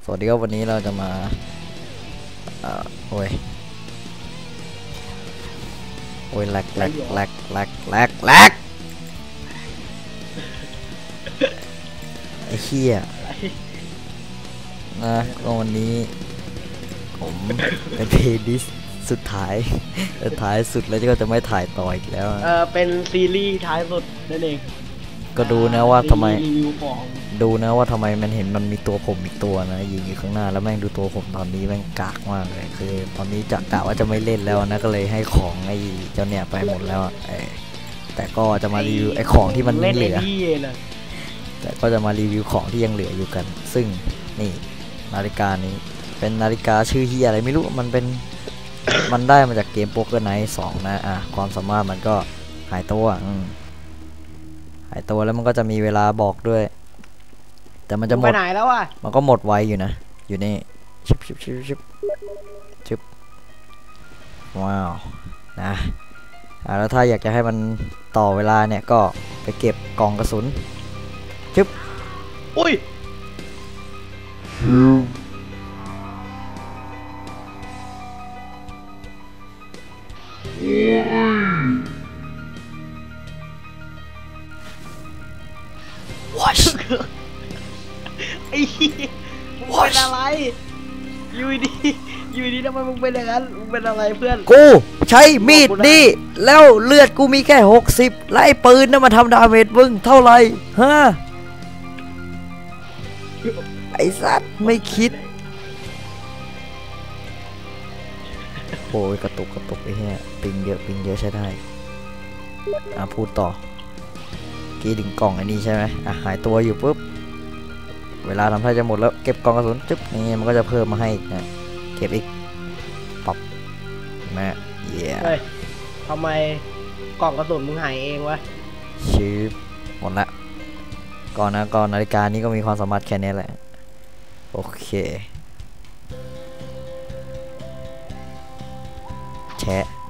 สวัสดีครับวันนี้เราจะมาโอ้ยแลกไอ้เหี้ยนะก็วันนี้ผมเป็นเพลย์ลิสต์สุดท้ายสุดแล้วก็จะไม่ถ่ายต่ออีกแล้วเป็นซีรีส์ท้ายสุดนั่นเองก็ดูนะว่าทำไมมันเห็นมันมีตัวผมอีกตัวนะยิงอยู่ข้างหน้าแล้วแม่งดูตัวผมตอนนี้แม่งกากมากเลยคือตอนนี้กะว่าจะไม่เล่นแล้วนะก็เลยให้ของไอ้เจ้าเนี่ยไปหมดแล้วแต่ก็จะมารีวิวไอ้ของที่มันเหลือแต่ก็จะมารีวิวของที่ยังเหลืออยู่กันซึ่งนี่นาฬิกานี้เป็นนาฬิกาชื่อเฮียอะไรไม่รู้มันได้มาจากเกมโป๊กเกอร์ไนท์2นะความสามารถมันก็หายตัวแล้วมันก็จะมีเวลาบอกด้วยแต่มันจะหมดไปไหนแล้วมันก็หมดไวอยู่นะอยู่นี่ชิบว้าวนะแล้วถ้าอยากจะให้มันต่อเวลาเนี่ยก็ไปเก็บกล่องกระสุนชิบอุ้ยไอ้เป็นอะไรยูดีทำไมมึงเป็นอย่างนั้นมึงเป็นอะไรเพื่อนกูใช้มีดนี่แล้วเลือดกูมีแค่60แล้วไอ้ปืนนั่นมาทำดาเมจมึงเท่าไหร่ฮะไอ้สัตว์ไม่คิดโอ้ยกระตุกไอ้เหี้ยปิงเยอะใช้ได้พูดต่อกี้ดึงกล่องไอ้นี่ใช่ไหมหายตัวอยู่ปุ๊บเวลาทำท่าจะหมดแล้วเก็บกล่องกระสุนจึ๊บนี่มันก็จะเพิ่มมาให้นะเก็บอีกปับแม่เย้ทำไมกล่องกระสุนมึงหายเองวะชิปหมดละก่อนนาฬิกานี้ก็มีความสามารถแค่นี้แหละโอเคแชะ